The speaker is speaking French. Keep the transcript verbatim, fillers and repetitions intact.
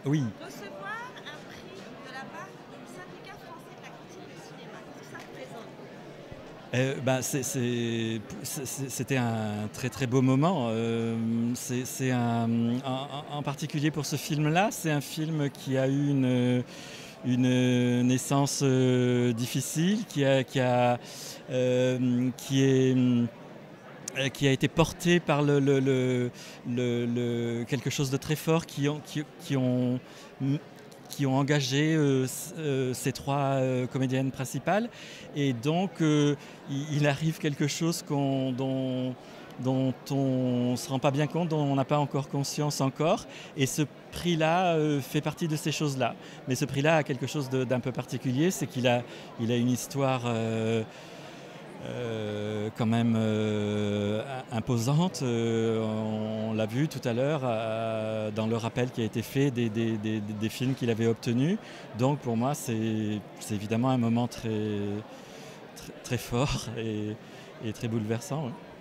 Oui. Recevoir un prix de la part du syndicat français de la critique de cinéma, qu'est-ce que ça représente? Heu, bah, c'est c'est p c'est c'est c'était un très, très beau moment, hem, c'est c'est un, mmh, en en en particulier pour ce film-là, c'est un film qui a eu une, heu, une, heu, naissance, heu, difficile, qui a qui a, hem, qui est, mmh, heu, qui a été porté par le le le le le quelque chose de très fort qui ont qui qui ont, mmh, qui ont engagé, heu, c heu, ces trois, heu, comédiennes principales et donc heu, il il arrive quelque chose qu'on dont dont on se rend pas bien compte, dont on n'a pas encore conscience encore et ce prix-là, heu, fait partie de ces choses-là. Mais ce prix-là a quelque chose de d'un peu particulier, c'est qu'il a il a une histoire, heu heu, quand même, heu, im imposante, heu, on l'a vu tout à l'heure, heu, dans le rappel qui a été fait des des des des films qu'il avait obtenus. Donc pour moi, c'est c'est évidemment un moment très tr très fort et et très bouleversant, ouais.